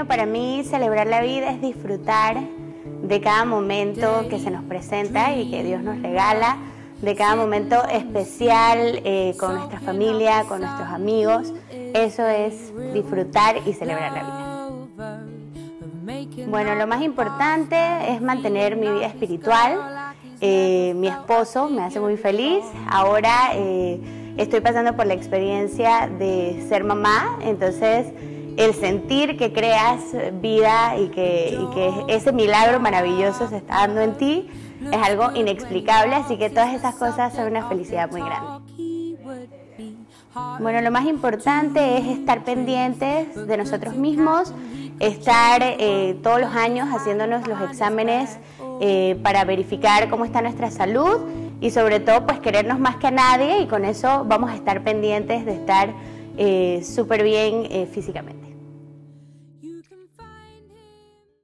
Bueno, para mí celebrar la vida es disfrutar de cada momento que se nos presenta y que Dios nos regala, de cada momento especial con nuestra familia, con nuestros amigos. Eso es disfrutar y celebrar la vida. Bueno, lo más importante es mantener mi vida espiritual. Mi esposo me hace muy feliz. Ahora estoy pasando por la experiencia de ser mamá, entonces el sentir que creas vida y que ese milagro maravilloso se está dando en ti es algo inexplicable, así que todas esas cosas son una felicidad muy grande. Bueno, lo más importante es estar pendientes de nosotros mismos, estar todos los años haciéndonos los exámenes para verificar cómo está nuestra salud y sobre todo pues querernos más que a nadie, y con eso vamos a estar pendientes de estar súper bien físicamente.